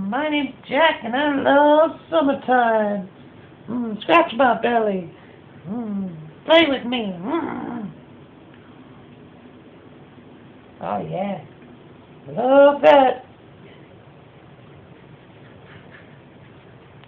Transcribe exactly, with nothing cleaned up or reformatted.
My name's Jack, and I love summertime. Mm, scratch my belly. Mm, play with me. Mm. Oh, yeah. Love that.